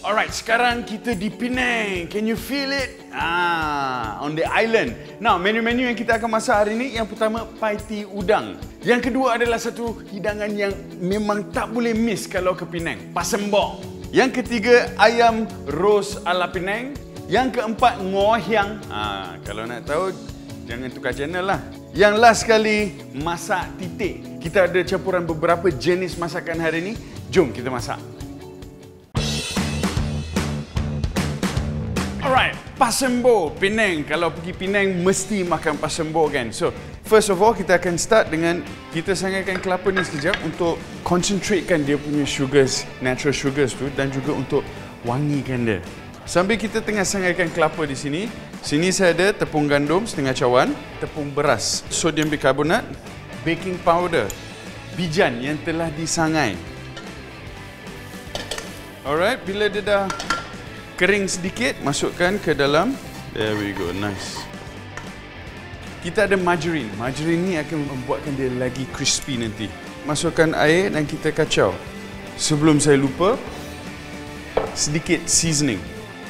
Alright, sekarang kita di Penang. Can you feel it? On the island. Now, menu-menu yang kita akan masak hari ini, yang pertama, paiti udang. Yang kedua adalah satu hidangan yang memang tak boleh miss kalau ke Penang, pasembok. Yang ketiga, ayam ros ala Penang. Yang keempat, ngohiang. Kalau nak tahu, jangan tukar channel lah. Yang last sekali, masak titik. Kita ada campuran beberapa jenis masakan hari ini. Jom kita masak. Alright, pasembo, Penang. Kalau pergi Penang, mesti makan pasembo kan. So, first of all, kita akan start dengan kita sangaikan kelapa ni sekejap untuk concentratekan dia punya sugars, natural sugars tu dan juga untuk wangikan dia. Sambil kita tengah sangaikan kelapa di sini, sini saya ada tepung gandum setengah cawan, tepung beras, sodium bikarbonat, baking powder, bijan yang telah disangai. Alright, bila dia dah kering sedikit, masukkan ke dalam. There we go, nice. Kita ada margarine. Margarine ni akan membuatkan dia lagi crispy nanti. Masukkan air dan kita kacau. Sebelum saya lupa, sedikit seasoning.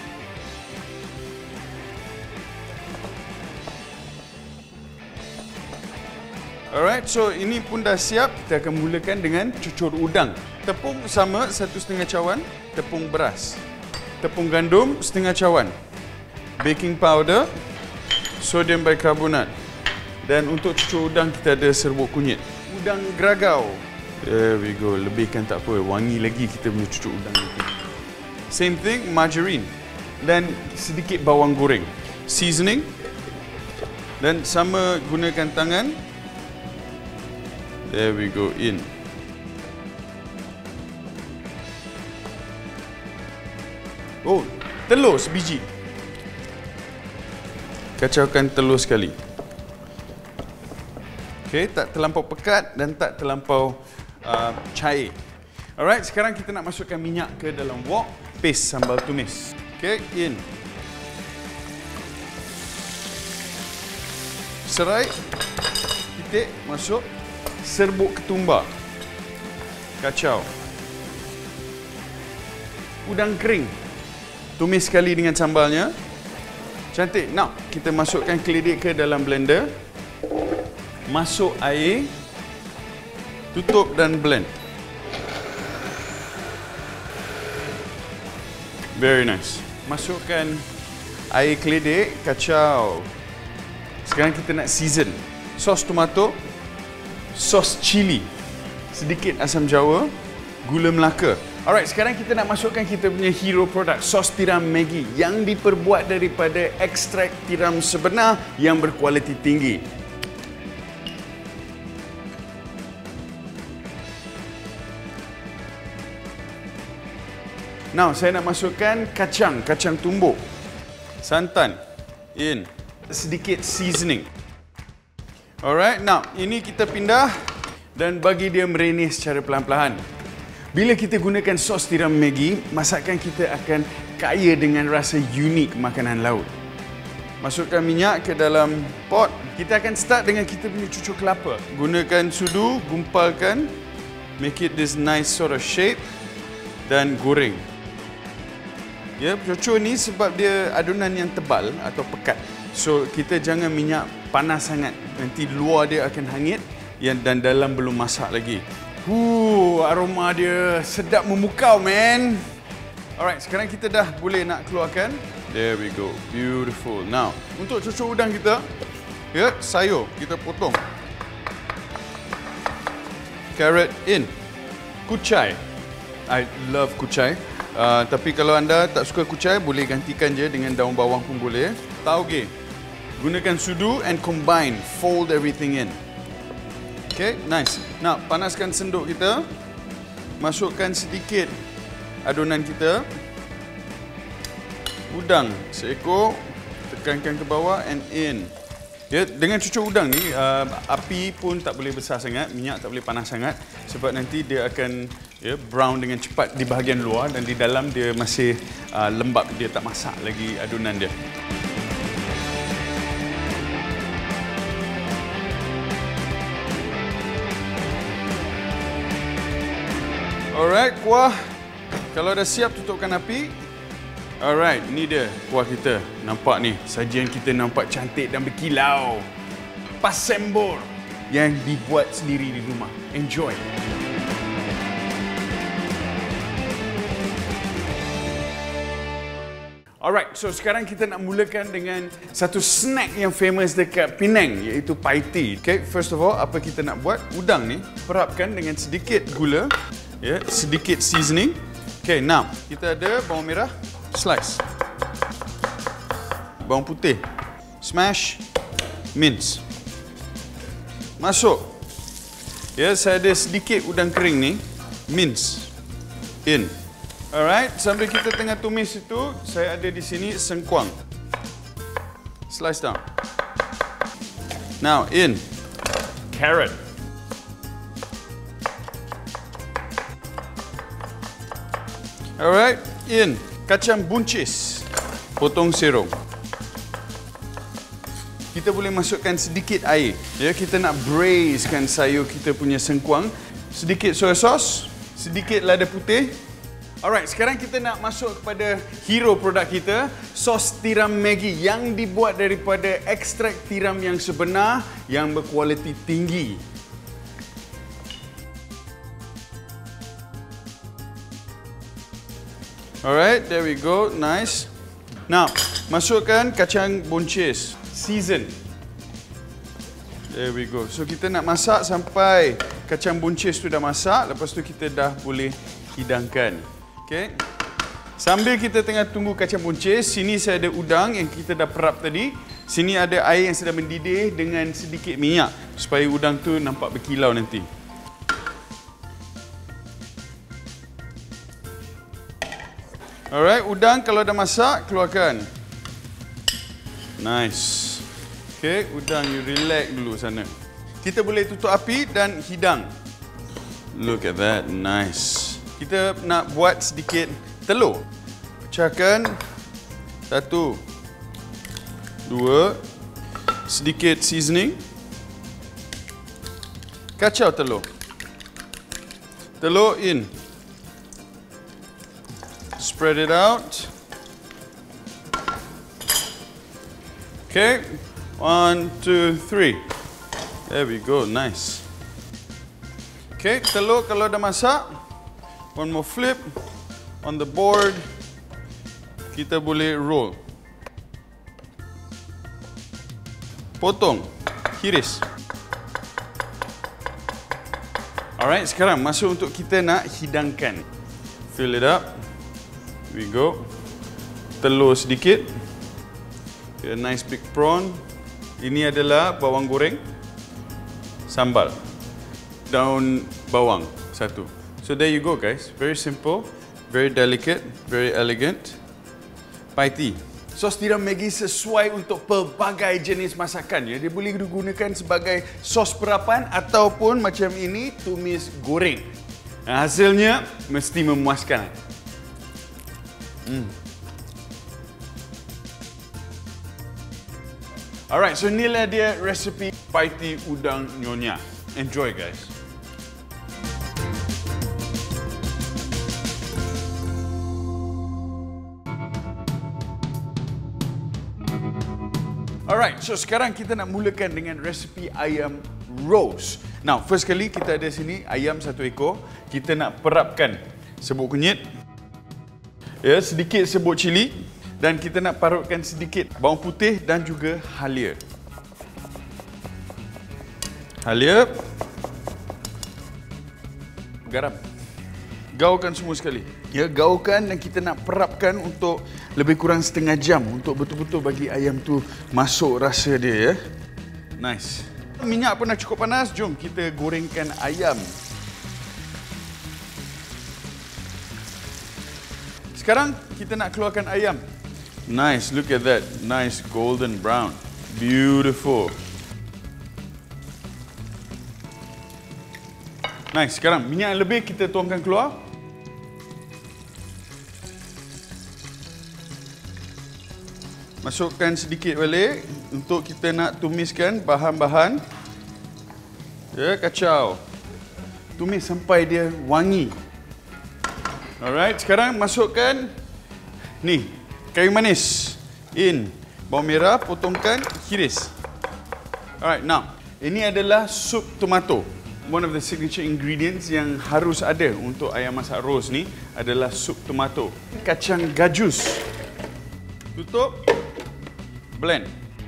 Alright, so ini pun dah siap. Kita akan mulakan dengan cucur udang. Tepung sama 1,5 cawan, tepung beras. Tepung gandum setengah cawan, baking powder, sodium bikarbonat, dan untuk cucur udang kita ada serbuk kunyit. Udang geragau. There we go. Lebihkan tak apa, wangi lagi kita punya cucur udang itu. Same thing, margarine dan sedikit bawang goreng. Seasoning dan sama gunakan tangan. There we go in. Oh, telur sebiji. Kacaukan telur sekali. Okey, tak terlampau pekat dan tak terlampau cair. Alright, sekarang kita nak masukkan minyak ke dalam wok. Paste sambal tumis. Okey, in. Serai. Titik, masuk. Serbuk ketumbar. Kacau. Udang kering. Tumis sekali dengan sambalnya. Cantik. Now, kita masukkan keledek ke dalam blender. Masuk air. Tutup dan blend. Very nice. Masukkan air keledek. Kacau. Sekarang kita nak season. Sos tomato. Sos cili. Sedikit asam jawa. Gula Melaka. Alright, sekarang kita nak masukkan kita punya hero product, sos tiram Maggi yang diperbuat daripada ekstrak tiram sebenar yang berkualiti tinggi. Now, saya nak masukkan kacang tumbuk. Santan. In. Sedikit seasoning. Alright, now ini kita pindah dan bagi dia merenyes secara pelan-pelan. Bila kita gunakan sos tiram Maggi, masakan kita akan kaya dengan rasa unik makanan laut. Masukkan minyak ke dalam pot. Kita akan start dengan kita punya cucur kelapa. Gunakan sudu, gumpalkan, make it this nice sort of shape dan goreng. Ya, cucur ni sebab dia adunan yang tebal atau pekat. So, kita jangan minyak panas sangat. Nanti luar dia akan hangit dan dalam belum masak lagi. Aroma dia sedap memukau, man. Alright, sekarang kita dah boleh nak keluarkan. There we go. Beautiful. Now, untuk cucur udang kita, ya, sayur kita potong. Carrot in. Kucai. I love kucai. Tapi kalau anda tak suka kucai, boleh gantikan je dengan daun bawang pun boleh. Tauge. Gunakan sudu and combine. Fold everything in. Okay, nice. Now, panaskan sendok kita. Masukkan sedikit adunan kita. Udang seekor. Tekankan ke bawah and in. Ya, dengan cucur udang ni, api pun tak boleh besar sangat. Minyak tak boleh panas sangat. Sebab nanti dia akan brown dengan cepat di bahagian luar. Dan di dalam dia masih lembab. Dia tak masak lagi adunan dia. Alright, kuah Kalau dah siap, tutupkan api. Alright, ni dia kuah kita. Nampak ni, sajian kita nampak cantik dan berkilau. Pasembur yang dibuat sendiri di rumah. Enjoy. Alright, so sekarang kita nak mulakan dengan satu snack yang famous dekat Penang, iaitu paiti. Okay, first of all, apa kita nak buat? Udang ni, perapkan dengan sedikit gula, sedikit seasoning. Okay, now, kita ada bawang merah, slice. Bawang putih, smash, mince. Masuk. Saya ada sedikit udang kering ni, mince. In. Alright, sambil kita tengah tumis itu, saya ada di sini sengkuang. Slice down. Now, in. Carrot. Alright, in. Kacang buncis. Potong serong. Kita boleh masukkan sedikit air. Kita nak braisekan sayur kita punya sengkuang. Sedikit soy sauce, sedikit lada putih. Alright, sekarang kita nak masuk kepada hero produk kita, sos tiram Maggi yang dibuat daripada ekstrak tiram yang sebenar yang berkualiti tinggi. Alright, there we go, nice. Now, masukkan kacang buncis, season. There we go. So kita nak masak sampai kacang buncis tu dah masak, lepas tu kita dah boleh hidangkan. Okay. Sambil kita tengah tunggu kacang buncis, sini saya ada udang yang kita dah perap tadi. Sini ada air yang sedang mendidih dengan sedikit minyak supaya udang tu nampak berkilau nanti. Alright, udang kalau dah masak, keluarkan. Nice. Okay, udang you relax dulu sana. Kita boleh tutup api dan hidang. Look at that, nice. Kita nak buat sedikit telur. Pecahkan. 1, 2. Sedikit seasoning. Kacau telur. Telur in. Spread it out. Okay. 1, 2, 3. There we go, nice. Okay, telur kalau dah masak, one more flip on the board. Kita boleh roll. Potong, hiris. Alright, sekarang masuk untuk kita nak hidangkan. Fill it up. Here we go. Telur sedikit. A nice big prawn. Ini adalah bawang goreng. Sambal. Daun bawang 1. So there you go guys, very simple, very delicate, very elegant. Paiti. Sos tiram Maggi sesuai untuk pelbagai jenis masakan. Dia boleh digunakan sebagai sos perapan ataupun macam ini tumis goreng. Hasilnya mesti memuaskan. Alright, so inilah dia resepi paiti udang nyonya. Enjoy guys. Alright, so sekarang kita nak mulakan dengan resepi ayam roast. Now, first kali kita ada sini ayam 1 ekor. Kita nak perapkan serbuk kunyit, sedikit serbuk cili, dan kita nak parutkan sedikit bawang putih dan juga halia. Halia, garam. Gaulkan semua sekali. Gaulkan dan kita nak perapkan untuk lebih kurang setengah jam untuk betul-betul bagi ayam tu masuk rasa dia. Nice. Minyak pun dah cukup panas. Jom kita gorengkan ayam. Sekarang kita nak keluarkan ayam. Nice, look at that. Nice golden brown. Beautiful. Nice, sekarang minyak yang lebih kita tuangkan keluar. Masukkan sedikit balik untuk kita nak tumiskan bahan-bahan. Kacau. Tumis sampai dia wangi. Alright, sekarang masukkan ni, kayu manis. In. Bawang merah, potongkan, hiris. Alright, now. Ini adalah sup tomato. One of the signature ingredients yang harus ada untuk ayam masak rose ni adalah sup tomato. Kacang gajus. Tutup. Blend.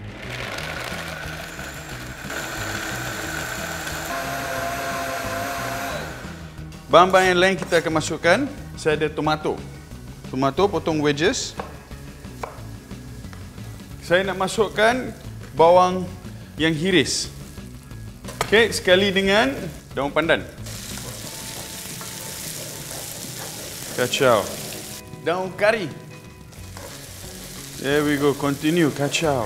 Bahan-bahan yang lain kita akan masukkan. Saya ada tomato. Tomato potong wedges. Saya nak masukkan bawang yang hiris. Okey, sekali dengan daun pandan. Kacau. Daun kari. There we go, continue, kacau.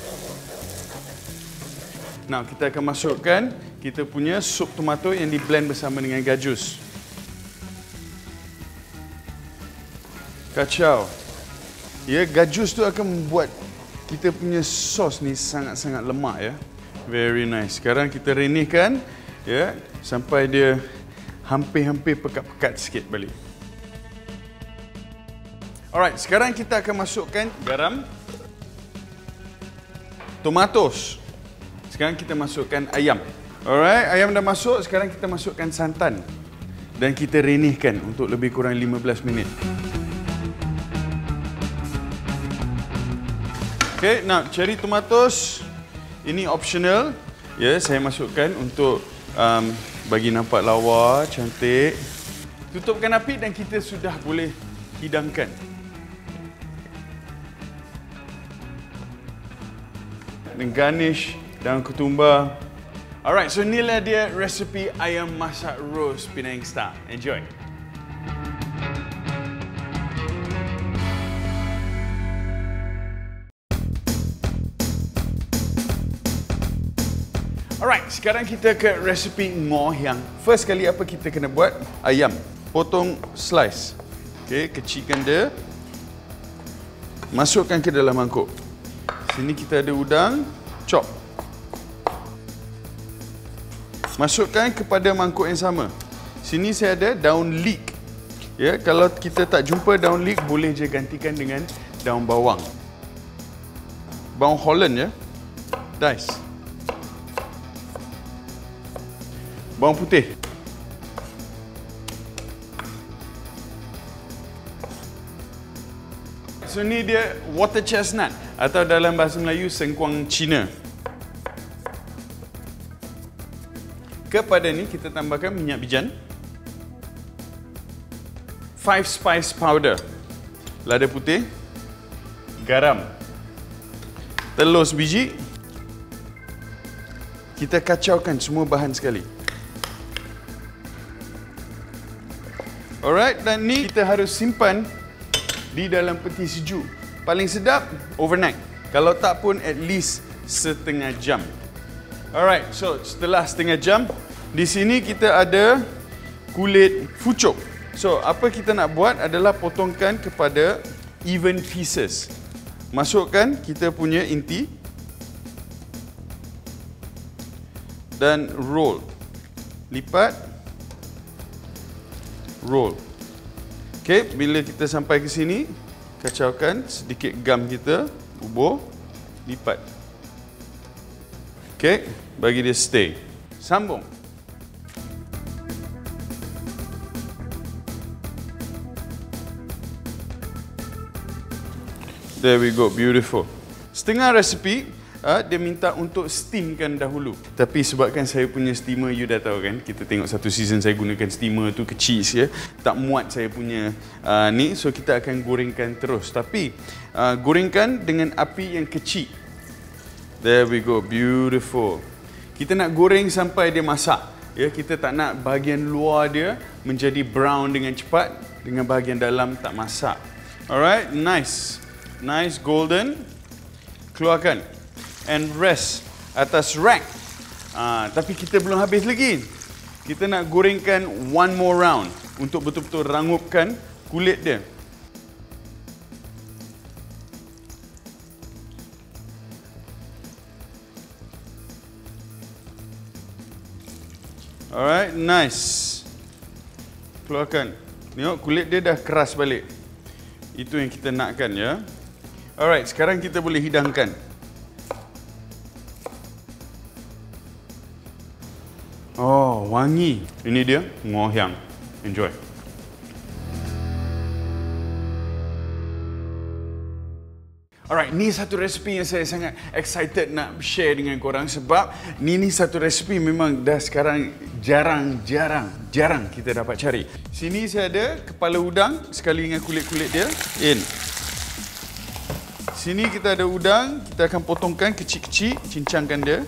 Now, kita akan masukkan kita punya sup tomato yang di blend bersama dengan gajus. Kacau. Ya, gajus tu akan membuat kita punya sos ni sangat-sangat lemak ya. Very nice. Sekarang kita renihkan ya sampai dia hampir-hampir pekat-pekat sikit balik. Alright, sekarang kita akan masukkan garam, tomatos. Sekarang kita masukkan ayam. Alright, ayam dah masuk, sekarang kita masukkan santan dan kita renihkan untuk lebih kurang 15 minit. Okay, now cherry tomatoes ini optional. Ya, saya masukkan untuk bagi nampak lawa, cantik. Tutupkan api dan kita sudah boleh hidangkan. Dan garnish daun ketumbar. Alright, so inilah dia resepi ayam masak roast Penang Star. Enjoy. Alright, sekarang kita ke resepi ngoh hiang. First kali apa kita kena buat? Ayam. Potong slice. Okey, kecilkan dia. Masukkan ke dalam mangkuk. Sini kita ada udang, chop. Masukkan kepada mangkuk yang sama. Sini saya ada daun leek. Ya, kalau kita tak jumpa daun leek, boleh je gantikan dengan daun bawang. Bawang Holland ya. Dice. Bawang putih. So ni dia water chestnut atau dalam bahasa Melayu sengkuang Cina. Kepada ni kita tambahkan minyak bijan, 5 spice powder, lada putih, garam, telur sebiji. Kita kacaukan semua bahan sekali. Alright, dan ni kita harus simpan di dalam peti sejuk. Paling sedap overnight. Kalau tak pun at least setengah jam. Alright, so setelah setengah jam, di sini kita ada kulit fucuk. So, apa kita nak buat adalah potongkan kepada even pieces. Masukkan kita punya inti dan roll. Lipat, roll. Okey, bila kita sampai ke sini, kacaukan sedikit gam kita, ubur, lipat. Okey, bagi dia stay. Sambung. There we go, beautiful. Setengah resepi dia minta untuk steamkan dahulu. Tapi sebabkan saya punya steamer, you dah tahu kan, kita tengok satu season saya gunakan steamer tu kecil ya, tak muat saya punya ni, so kita akan gorengkan terus. Tapi gorengkan dengan api yang kecil. There we go, beautiful. Kita nak goreng sampai dia masak. Ya, kita tak nak bahagian luar dia menjadi brown dengan cepat, dengan bahagian dalam tak masak. Alright, nice. Nice golden. Keluarkan. And rest atas rack. Tapi kita belum habis lagi. Kita nak gorengkan one more round untuk betul-betul rangupkan kulit dia. Alright, nice. Keluarkan. Tengok kulit dia dah keras balik. Itu yang kita nakkan ya. Alright, sekarang kita boleh hidangkan. Oh, wangi. Ini dia, ngoh hiang. Enjoy. Alright, ni satu resipi yang saya sangat excited nak share dengan korang sebab ni satu resipi memang dah sekarang jarang kita dapat cari. Sini saya ada kepala udang sekali dengan kulit-kulit dia. In. Sini kita ada udang, kita akan potongkan kecil-kecil, cincangkan dia.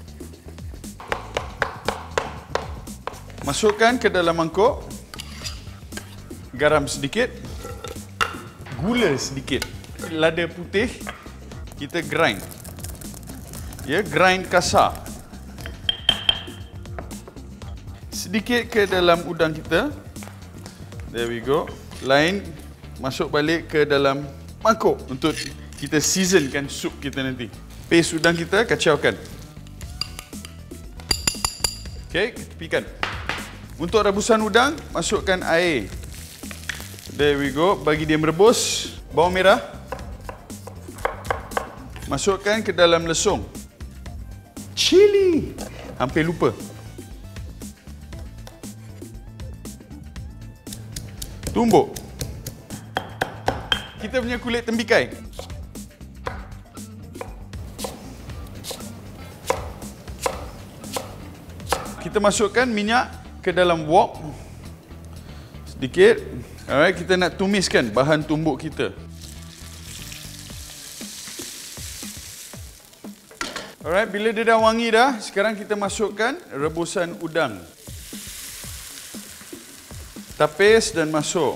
Masukkan ke dalam mangkuk. Garam sedikit. Gula sedikit. Lada putih kita grind. Ya, grind kasar. Sedikit ke dalam udang kita. There we go. Lain masuk balik ke dalam mangkuk untuk kita seasonkan sup kita nanti. Paste udang kita kacaukan. Okey, tepikan. Untuk rebusan udang, masukkan air. There we go. Bagi dia merebus. Bawang merah. Masukkan ke dalam lesung. Cili. Hampir lupa. Tumbuk. Kita punya kulit tembikai. Kita masukkan minyak ke dalam wok. Sedikit. Alright, kita nak tumiskan bahan tumbuk kita. Alright, bila dia dah wangi dah, sekarang kita masukkan rebusan udang. Tapis dan masuk.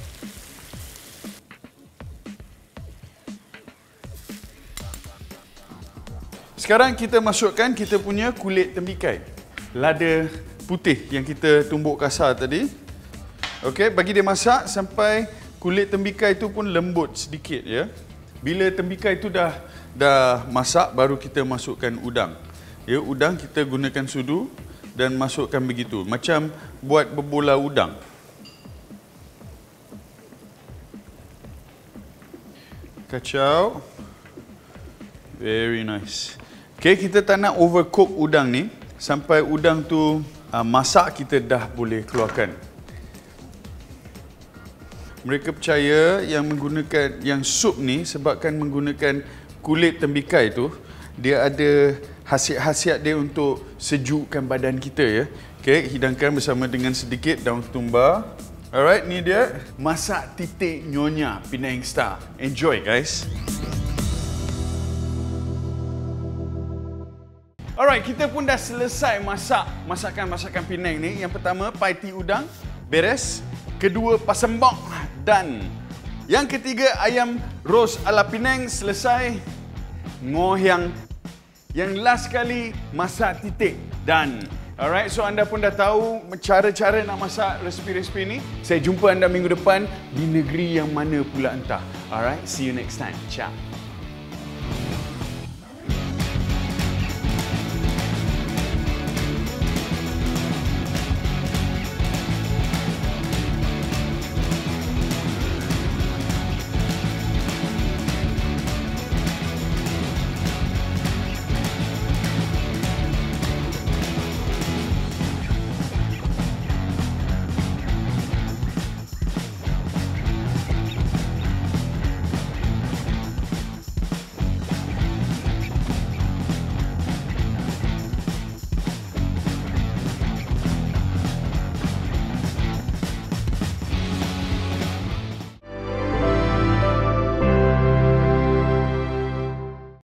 Sekarang kita masukkan kita punya kulit tembikai. Lada putih yang kita tumbuk kasar tadi. Okey, bagi dia masak sampai kulit tembikai itu pun lembut sedikit ya. Bila tembikai itu dah masak, baru kita masukkan udang. Ya, udang kita gunakan sudu dan masukkan begitu. Macam buat berbola udang. Kacau. Very nice. Okay, kita tak nak overcook udang ni. Sampai udang tu masak, kita dah boleh keluarkan. Mereka percaya yang sup ni sebabkan menggunakan kulit tembikai tu, dia ada khasiat-khasiat dia untuk sejukkan badan kita ya. Okey, hidangkan bersama dengan sedikit daun ketumbar. Alright, ni dia masak titik nyonya Penang Star. Enjoy guys. Alright, kita pun dah selesai masak masakan Penang ni. Yang pertama, paiti udang beres. Kedua, pasembok dan yang ketiga, ayam roast ala Penang selesai. Ngoh hiang. Yang last kali, masak titik dan alright, so anda pun dah tahu cara-cara nak masak resipi-resipi ni. Saya jumpa anda minggu depan di negeri yang mana pula entah. Alright, see you next time. Ciao.